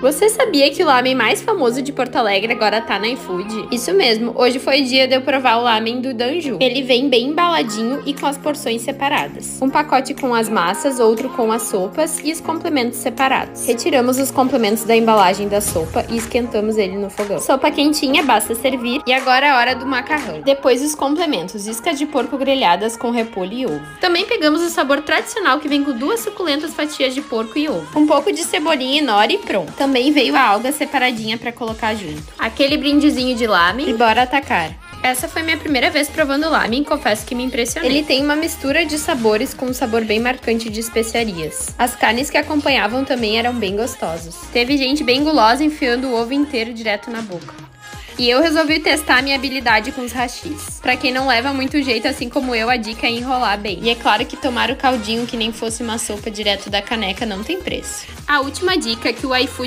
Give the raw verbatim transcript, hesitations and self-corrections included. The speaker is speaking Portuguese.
Você sabia que o lamen mais famoso de Porto Alegre agora tá na iFood? Isso mesmo, hoje foi dia de eu provar o lamen do Danju. Ele vem bem embaladinho e com as porções separadas. Um pacote com as massas, outro com as sopas e os complementos separados. Retiramos os complementos da embalagem da sopa e esquentamos ele no fogão. Sopa quentinha, basta servir. E agora é a hora do macarrão. Depois os complementos, iscas de porco grelhadas com repolho e ovo. Também pegamos o sabor tradicional que vem com duas suculentas fatias de porco e ovo. Um pouco de cebolinha e nori e pronto. Também veio a alga separadinha pra colocar junto. Aquele brindezinho de lamen e bora atacar. Essa foi minha primeira vez provando lamen e confesso que me impressionou. Ele tem uma mistura de sabores com um sabor bem marcante de especiarias. As carnes que acompanhavam também eram bem gostosos. Teve gente bem gulosa enfiando o ovo inteiro direto na boca. E eu resolvi testar minha habilidade com os hashis. Pra quem não leva muito jeito, assim como eu, a dica é enrolar bem. E é claro que tomar o caldinho que nem fosse uma sopa direto da caneca não tem preço. A última dica é que o iFood